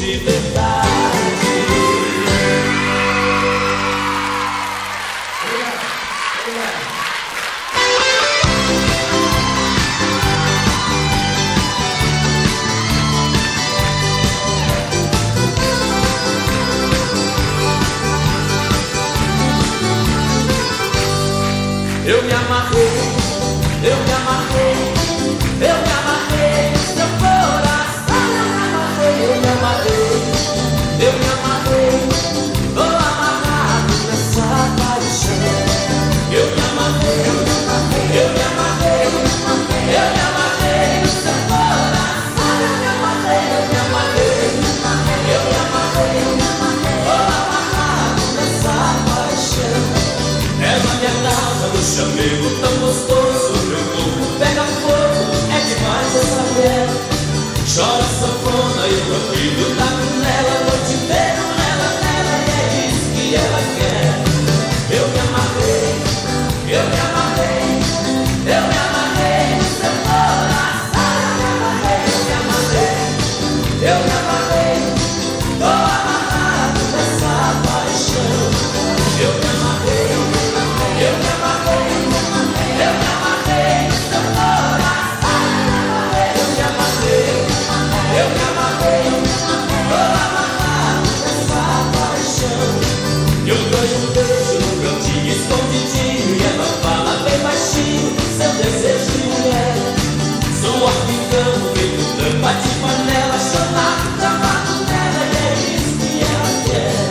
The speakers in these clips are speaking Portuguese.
de verdade. Eu me amarrei, eu me amarrei, eu me amarrei no seu coração. Eu me amarrei, eu me amarrei, tô amarrado nessa paixão. Eu me amarrei, eu me amarrei, eu me amarrei, eu me amarrei no seu coração. Eu me amarrei, eu me amarrei, eu me amarrei, tô amarrado nessa paixão. É uma verdade do chamego tão gostoso, meu corpo pega fogo, é demais essa mulher. Chora sanfona e o meu filho tá nela, a noite inteira nela, e é isso que ela quer. Eu me amarrei, eu me amarrei, eu me amarrei no seu coração. Eu me amarrei, eu me amarrei, tô amarrado nessa paixão. Eu me amarrei, eu me amarrei, eu me amarrei no seu coração. Eu me amarrei, eu me amarrei, tô amarrado nessa paixão. Eu ganho um beijo no cantinho escondidinho e ela fala bem baixinho seu desejo de mulher. Sua ficando feito tampa de panela, chonado, gamado nela, e é isso que ela quer.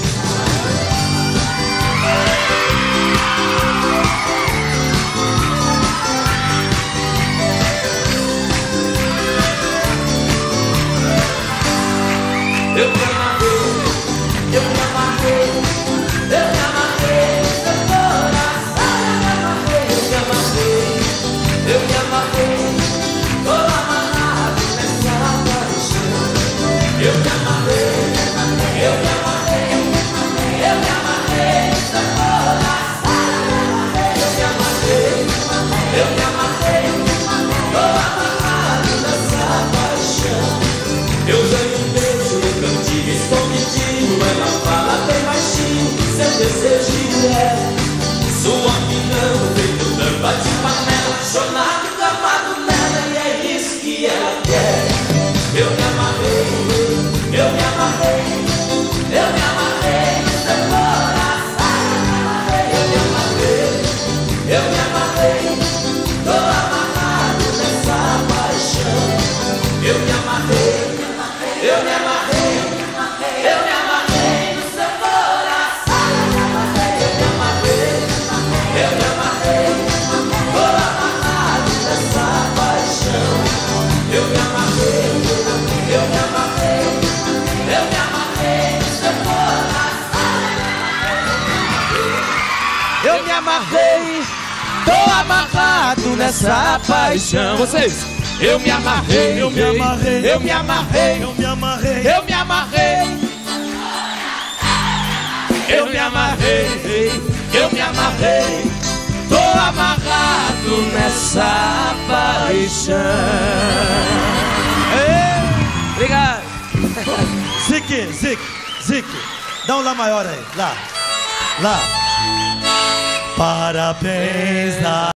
Eu me amarrei, eu me amarrei, eu me amarrei no seu coração. Eu me amarrei, eu me amarrei, tô amarrado nessa paixão. Eu me amarrei, eu me amarrei, eu me amarrei no seu coração. Eu me amarrei, eu me amarrei, tô amarrado nessa paixão. Eu ganho um beijo no cantinho escondidinho, ela fala bem baixinho seu desejo de mulher. Sua opinião feito tampa de panela, chonado, gamado nela, e é isso que ela quer. Eu me amarrei, eu me amarrei, eu me amarrei no seu coração. Eu me amarrei, eu me amarrei, tô amarrado nessa paixão. Eu me amarrei, eu me amarrei, eu me amarrei no seu coração. Eu me amarrei, eu me amarrei, tô amarrado nessa paixão. Eu me amarrei, eu me amarrei, eu me amarrei no seu coração. Eu me amarrei, tô amarrado nessa paixão. Vocês? Eu me amarrei, Eu me amarrei, eu me amarrei, eu me amarrei, eu me amarrei, eu me amarrei, eu me amarrei, tô amarrado nessa paixão. Obrigado. Zique, dá um Lá maior aí, lá. Parabéns, lá.